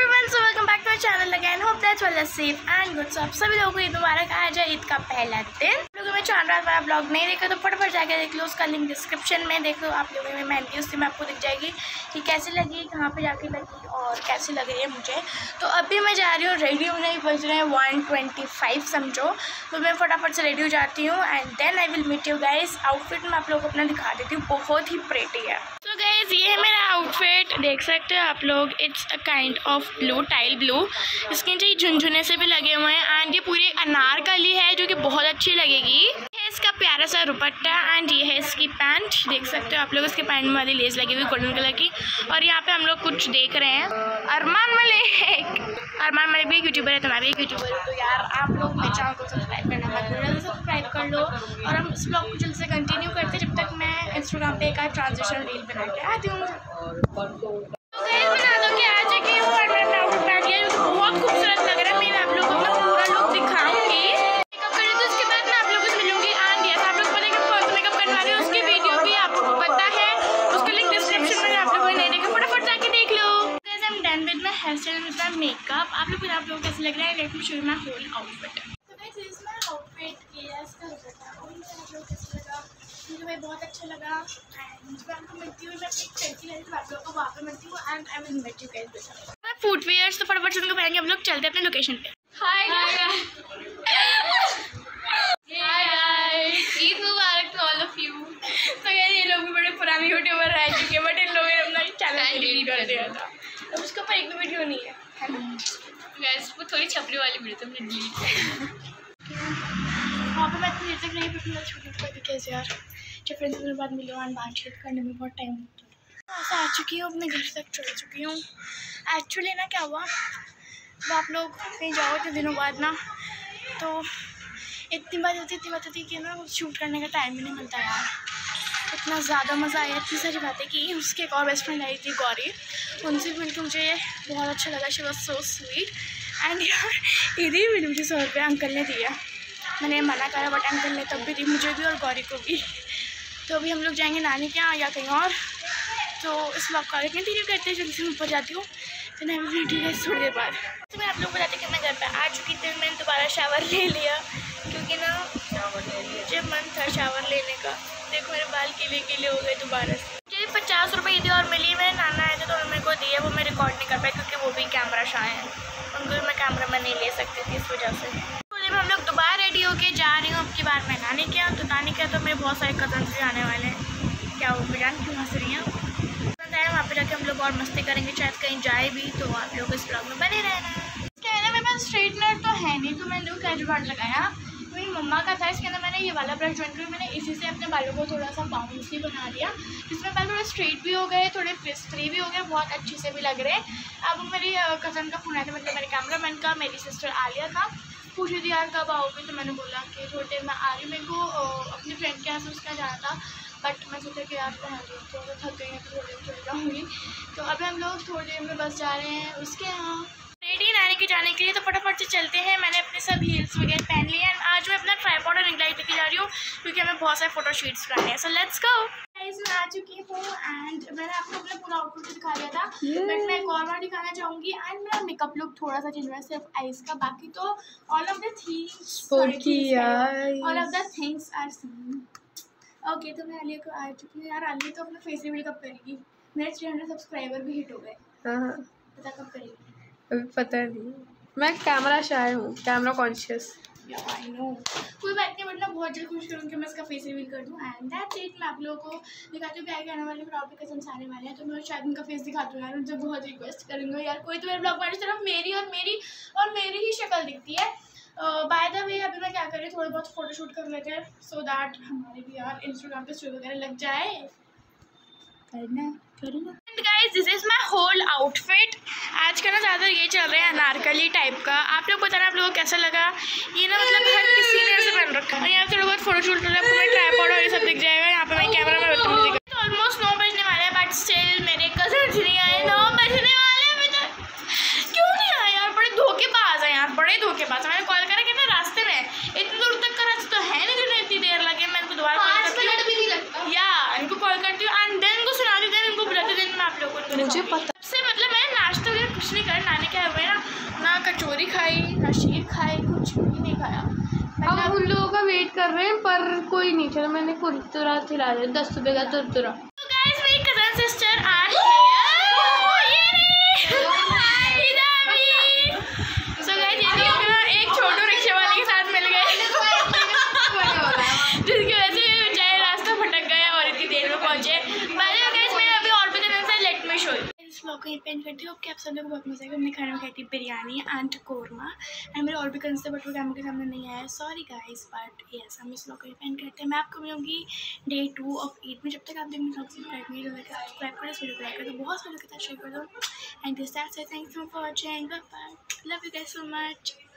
everyone, so welcome back to our channel again. Hope that's well safe and good. So आप सभी लोगों को ईद मुबारक। आज है ईद का पहला दिन। लोगों में चांद रात वाला ब्लॉग नहीं देखा तो फटाफट जाके देख लो, उसका लिंक डिस्क्रिप्शन में देख लो। आप लोगों में मेहंदी उससे में आपको दिख जाएगी कि कैसी लगी, कहाँ पे जाके लगी और कैसी लग रही है मुझे। तो अभी मैं जा रही हूँ रेडी होने, बज रहे हैं 1:25 समझो। तो मैं फटाफट से रेडी हो जाती हूँ and then I will meet you guys. Outfit मैं आप लोगों को अपना दिखा देती हूँ, बहुत ही प्रेटी है। तो गाइस ये है मेरा आउटफिट, देख सकते हो आप लोग। It's a kind of blue, tile blue. इसके नीचे झुनझुने से भी लगे हुए हैं एंड ये पूरी अनारकली है जो कि बहुत अच्छी लगेगी। है इसका प्यारा सा दुपट्टा एंड ये है इसकी पैंट, देख सकते हो आप लोग। इसके पैंट में वाली लेस लगी हुई गोल्डन कलर की। और यहाँ पे हम लोग कुछ देख रहे हैं अरमान मलिक भी एक यूट्यूबर है, तो मैं भी एक यूट्यूबर हूँ। तो यार आप लोग मेरे चैनल को सब्सक्राइब करना मत भूलिए, सब्सक्राइब कर लो। और हम इस ब्लॉग को जल्द से कंटिन्यू करते जब तक मैं इंस्टाग्राम पे एक ट्रांजिशन रील बना के आती हूँ। बहुत खूबसूरत लग रहा है। मैं आप लोगों को पूरा लुक दिखाऊंगी। मेकअप करें तो उसके बाद मैं आप लोगों से मिलूंगी। एंड यस, आप लोग पता है कि कौन सा मेकअप करने वाले हैं उसकी वीडियो भी आपको पता है, उसका लिंक डिस्क्रिप्शन में। आप लोगों ने नहीं देखा फटाफट जाके देख लो। Guys I am done with my hairstyle with my makeup. आप लोगों को कैसे लग रहा है? Let me show you my whole outfit. तो guys this is my outfit. ये इसका दुपट्टा और आप लोगों को कैसा लगा? मुझे भाई बहुत अच्छा लगा एंड मैं आपको मिलती हूँ। मैं एक सेल्फी ले रही हूँ, आप लोगों को वहाँ पे मिलती हूँ and I will meet you guys. Footwears तो फटाफट से उनको पहन के हम लोग चलते हैं अपने लोकेशन पे। Hi guys, Eid Mubarak to all of you. तो गाइस ये लोग भी बड़े पुराने यूट्यूबर रह चुके हैं, बट इन लोगों ने अपना चैनल डिलीट कर दिया था। अब उसके ऊपर एक भी वीडियो नहीं है गाइस। वो थोड़ी छपरी वाली वीडियो तो हमने डिलीट कर दी। वहाँ पर मैं इतनी देर तक नहीं, बट मैं छूट कर दी कैसे यार। जब फ्रेंड्स के बाद मिले और बातचीत करने में बहुत टाइम लगता है। ऐसा आ चुकी हूँ, अपने घर तक चल चुकी हूँ। एक्चुअली ना क्या हुआ, जब आप लोग कहीं जाओ तो दिनों बाद ना, तो इतनी बात होती कि ना शूट करने का टाइम ही नहीं मिलता यार। इतना ज़्यादा मज़ा आया, इतनी सारी बातें की। उसकी एक और बेस्ट फ्रेंड आई थी गौरी, उनसे भी मिलकर मुझे बहुत अच्छा लगा। She was so sweet and यार ईद ही मिली मुझे 100 रुपये अंकल ने दिया। मैंने मना करा बट अंकल ने तब भी दी मुझे भी और गौरी को भी। तो अभी हम लोग जाएंगे नानी के यहाँ या कहीं और। तो इस ब्लॉग को आगे कंटिन्यू करते हैं, जल्दी से ऊपर जाती हूँ। तो मैं वीडियो है थोड़ी देर बाद। तो मैं आप लोग को बताती कि मैं घर पे आ चुकी थी। मैंने दोबारा शावर ले लिया क्योंकि ना मुझे मन था शावर लेने का। देखो मेरे बाल गीले हो गए दोबारा से। मुझे 50 रुपये दी और मिली। मेरे नाना आए थे तो उन्होंने मेरे को दिए। वो मैं रिकॉर्ड नहीं कर पाई क्योंकि वो भी कैमरा शाय हैं, उनको मैं कैमरा में नहीं ले सकती थी, इस वजह से। हम लोग दोबारा रेडी होके जा रही हूँ अब की बार मैं नानी के यहाँ। तो नानी के यहाँ तो मेरे बहुत सारे कजन भी आने वाले हैं। क्या वो जान क्यों हंस रही हैं? वहाँ पे जाके हम लोग और मस्ती करेंगे, शायद कहीं जाए भी। तो आप लोग इस ब्लॉग में बने रहना। क्या है ना, मेरे पास स्ट्रेटनर तो है नहीं, तो मैंने कैच बार लगाया। मेरी मम्मा का था, इसके अंदर मैंने ये वाला ब्रश ज्वाइन किया। मैंने इसी से अपने बालों को थोड़ा सा बाउंसी बना दिया, जिसमें बाल थोड़े स्ट्रेट भी हो गए, थोड़े फ्री भी हो गए, बहुत अच्छे से भी लग रहे हैं। अब मेरी कज़न का फ़ोन आया था, मतलब मेरे कैमरामैन का, मेरी सिस्टर आलिया था। पूछी थी यार कब आओगे, तो मैंने बोला कि थोड़ी देर में आ रही। मेरे को अपनी फ्रेंड के यहाँ से उसका जाना था, बट मैं सोचा कि यार पहन रही तो थक गई हैं तो थोड़ी देर चल जाऊँगी। तो अभी हम लोग थोड़ी देर में बस जा रहे हैं उसके यहाँ। रेडी नानी के जाने के लिए, तो फटाफट से चलते हैं। मैंने अपने सब हील्स वगैरह पहन लिए हैं। आज मैं अपना ट्राइपॉड और रिंग लाइट लेके जा रही हूँ क्योंकि हमें बहुत सारे फोटो शूट्स करने हैं। So let's go. मैं आ चुकी हूँ एंड मैंने आपको अपना पूरा आउटफिट दिखा दिया था, बट मैं एक और बार दिखाना चाहूँगी। एंड मेरा मेकअप लुक थोड़ा सा चेंज हुआ है, सिर्फ आईज का। बाकी तो all of the things are same. Okay, तो मैं आलिया को आ चुकी हूँ। यार आलिया तो अपना फेस रिवील कब करेगी? मेरे 300 सब्सक्राइबर भी हिट हो गए। पता कब करेगी? अभी पता नहीं, मैं कैमरा शाय हूँ, कैमरा कॉन्शियस। आई नो, कोई बात नहीं, मतलब बहुत जल्द कोशिश करूँगी मैं इसका फेस रिवील कर दूँ। And that's it. मैं आप लोगों को दिखाती हूँ क्या क्या आने वाले ब्लॉग के कज़न्स आने वाले हैं, तो मैं शायद उनका फेस दिखाती हूँ। यार मुझे बहुत रिक्वेस्ट करूँगी यार, कोई तो मेरे ब्लॉग में सिर्फ मेरी ही शक्ल दिखती है। बाय द वे अभी मैं क्या कर रही हूँ, थोड़े बहुत फोटो शूट कर लेते हैं सो दैट हमारे भी यार इंस्टाग्राम पे स्टोरी वगैरह लग जाए। करना। Guys this is my whole outfit. आज का ना ज़्यादा ये चल रहा है अनारकली टाइप का। आप लोग बताना आप लोगों को कैसा लगा ये ना, मतलब हर किसी ने ऐसे पहन रखा है। और यहाँ पे थोड़ा बहुत फोटो शूट कर रहा है, पूरा ट्राइपॉड और ये सब दिख जाएगा। यहाँ पे मैं कैमरा में बताऊँगी। तो ऑलमोस्ट 9 बजने वाले हैं, बट स्टिल मेरे कजन नहीं आए। 9 बजने वाले हैं, मुझे क्यों नहीं आए यार? बड़े धोखेबाज है यार, बड़े धोखेबाज। मैंने कॉल करा कि मैं रास्ते में, इतनी दूर तक का रास्ता तो है नहीं जो इतनी देर लगे। मैं इनको दोबारा कॉल करती हूँ या इनको कॉल करती हूँ एंड देन इनको सुना देती हूँ, इनको बुलाते दिन मैं आप लोगों को मुझे पता से। मतलब मैं नाश्ता वगैरह कुछ नहीं कर, नानी के खाया। हम उन लोगों का वेट कर रहे हैं पर कोई नहीं चला। मैंने कुरकुरा खिला दिया 10 रुपये का कुरकुरा। तो गाइस मेरी कजन सिस्टर आ है। सो गाइस ये लोग एक छोटू रिक्शा वाले के साथ मिल गए जिसकी वजह से बेचारे रास्ता भटक गए और इतनी देर में पहुंचे। गाइस मैं अभी और भी दिन से लेट मी शो यू। इस व्लॉग को यहीं पे एंड करती हूँ। आप सब लोगों को बहुत मजा आएगा। हमने खाने में खाई थी बिरयानी एंड कोरमा एंड मेरे और भी कजन थे बट वो कैमरे के सामने नहीं आया। सॉरी गाइस बट यस हम इस व्लॉग को यहीं पे एंड करते हैं। मैं आपको मिलूंगी डे 2 ऑफ ईद में। जब तक आप देखने व्लॉग सब्सक्राइब नहीं करते सब्सक्राइब करो, इस वीडियो को लाइक कर दो, बहुत सारे लोगों के साथ शेयर कर दो and this that's it. Thanks for watching, bye bye, love you guys so much.